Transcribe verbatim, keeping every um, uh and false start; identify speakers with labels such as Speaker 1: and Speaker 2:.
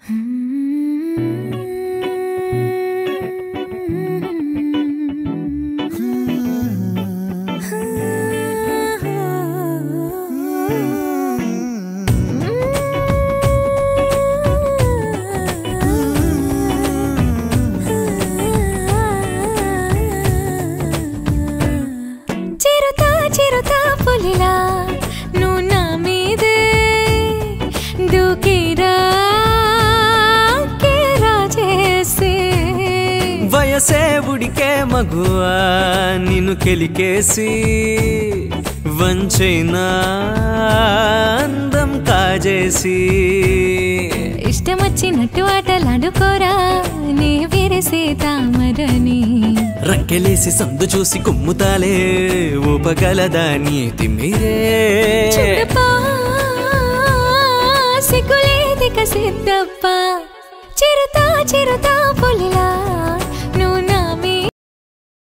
Speaker 1: చిరుతా చిరుతా పులిలా నువ్వు నా మీదే దూకిరా కేరా చేసే
Speaker 2: వయసే ఉడికే మగువా నిన్ను కెలికేసి వంచైనా అందం కాజేసి
Speaker 1: ఇష్టం వచ్చినట్టు ఆటలాడుకోరా నీ విరిసే తామరని
Speaker 2: రక్కెలేసి సందు చూసి కుమ్ముతాలే ఊపగలదా నీ తిమ్మిరే
Speaker 1: చూడపా సిగ్గులేదిక సిద్ధప్ప చిరుతా చిరుతా